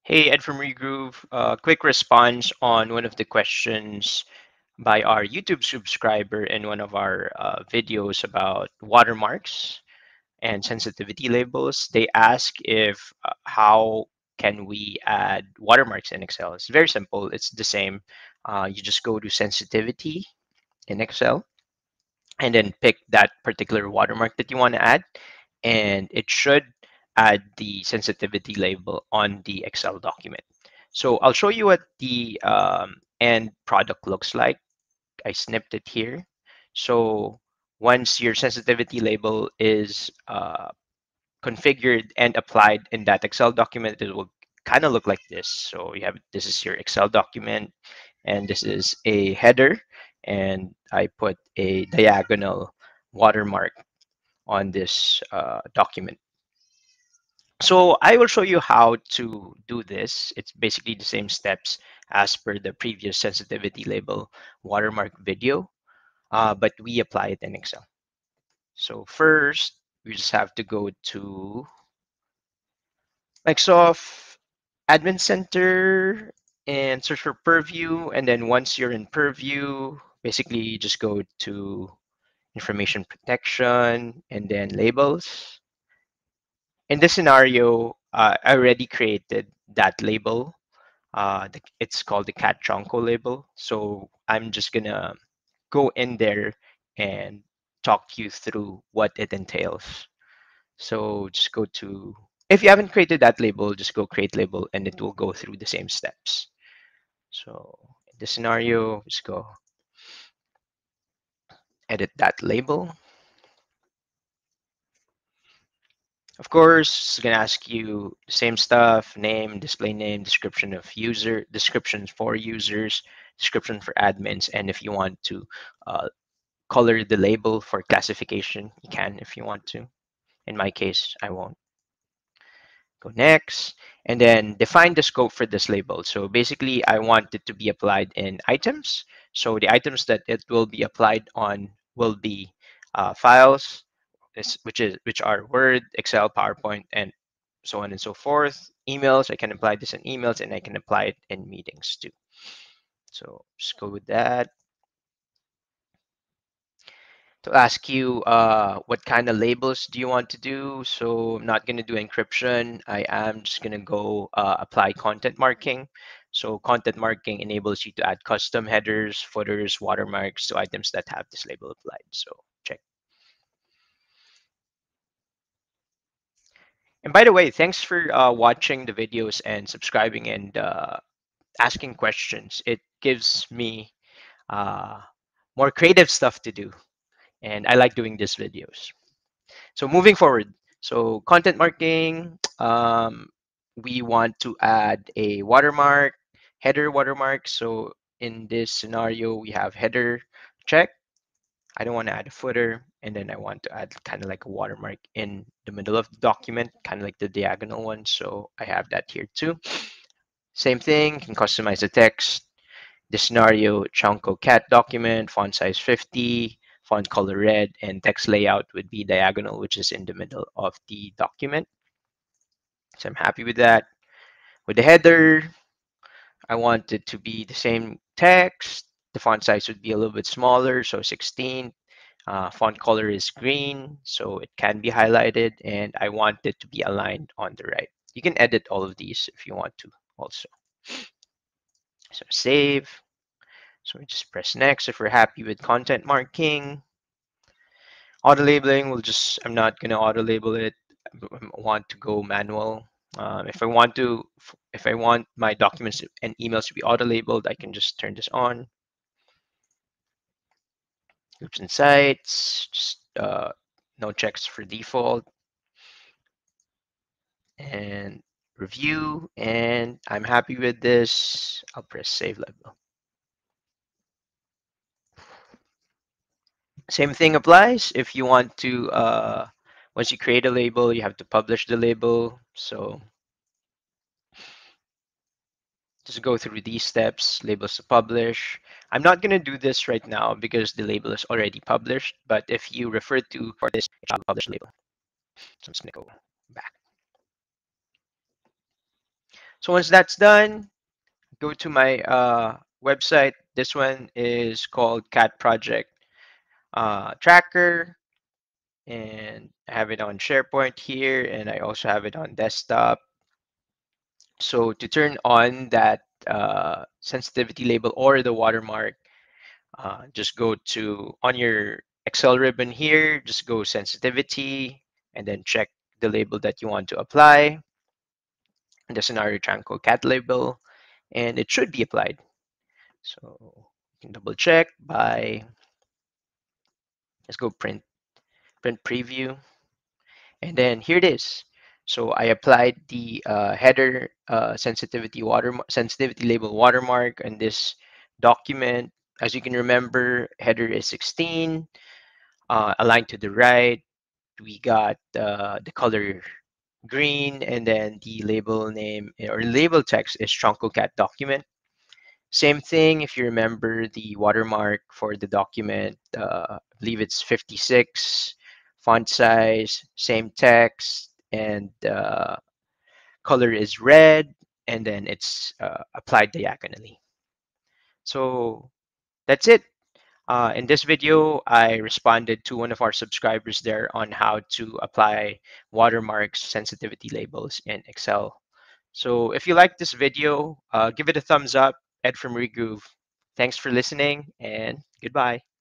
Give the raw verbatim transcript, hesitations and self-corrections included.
Hey, Ed from Regroove. Uh, quick response on one of the questions by our YouTube subscriber in one of our uh, videos about watermarks and sensitivity labels. They ask if uh, how can we add watermarks in Excel. It's very simple. It's the same. Uh, you just go to sensitivity in Excel and then pick that particular watermark that you want to add, and it should add the sensitivity label on the Excel document. So I'll show you what the um, end product looks like. I snipped it here. So once your sensitivity label is uh, configured and applied in that Excel document, it will kind of look like this. So you have this is your Excel document, and this is a header, and I put a diagonal watermark on this uh, document. So I will show you how to do this. It's basically the same steps as per the previous sensitivity label watermark video, uh, but we apply it in Excel. So first, we just have to go to Microsoft Admin Center and search for Purview. And then once you're in Purview, basically you just go to Information Protection and then Labels. In this scenario, uh, I already created that label. Uh, the, it's called the cat chonko label. So I'm just gonna go in there and talk you through what it entails. So just go to, if you haven't created that label, just go create label and it will go through the same steps. So in this scenario, just go edit that label. Of course, it's gonna ask you the same stuff: name, display name, description of user, descriptions for users, description for admins, and if you want to uh, color the label for classification, you can if you want to. In my case, I won't. Go next, and then define the scope for this label. So basically, I want it to be applied in items. So the items that it will be applied on will be uh, files, which is which are Word, Excel, PowerPoint, and so on and so forth. Emails, I can apply this in emails, and I can apply it in meetings too. So just go with that. To ask you uh, what kind of labels do you want to do. So I'm not going to do encryption. I am just going to go uh, apply content marking. So content marking enables you to add custom headers, footers, watermarks to items that have this label applied. So check. And by the way, thanks for uh, watching the videos and subscribing and uh, asking questions. It gives me uh, more creative stuff to do. And I like doing these videos. So moving forward, so content marking, um, we want to add a watermark, header watermark. So in this scenario, we have header check. I don't want to add a footer, and then I want to add kind of like a watermark in the middle of the document, kind of like the diagonal one. So I have that here too. Same thing, can customize the text. The scenario, Chonko cat document, font size fifty, font color red, and text layout would be diagonal, which is in the middle of the document. So I'm happy with that. With the header, I want it to be the same text. The font size would be a little bit smaller, so sixteen. Uh, font color is green, so it can be highlighted, and I want it to be aligned on the right. You can edit all of these if you want to also. So save. So we just press next if we're happy with content marking. Auto labeling, we'll just, I'm not going to auto label it. I want to go manual. Um, if I want to, if I want my documents and emails to be auto labeled, I can just turn this on. Groups and sites, just uh, no checks for default. And review, and I'm happy with this. I'll press save label. Same thing applies if you want to, uh, once you create a label, you have to publish the label. So just go through these steps, labels to publish. I'm not going to do this right now because the label is already published, but if you refer to for this, it shall publish label. So I'm just going to go back. So once that's done, go to my uh, website. This one is called Cat Project uh, Tracker, and I have it on SharePoint here, and I also have it on desktop. So to turn on that uh, sensitivity label or the watermark, uh, just go to on your Excel ribbon here, just go sensitivity, and then check the label that you want to apply. The scenario Tranco cat label, and it should be applied. So you can double check by, let's go print, print preview, and then here it is. So I applied the uh, header uh, sensitivity water sensitivity label watermark in this document. As you can remember, header is sixteen, uh, aligned to the right. We got uh, the color green, and then the label name or label text is Cat document. Same thing if you remember the watermark for the document, uh, I believe it's fifty-six, font size, same text, and uh, color is red, and then it's uh, applied diagonally. So that's it. Uh, in this video, I responded to one of our subscribers there on how to apply watermarks sensitivity labels in Excel. So if you like this video, uh, give it a thumbs up. Ed from Regroove. Thanks for listening, and goodbye.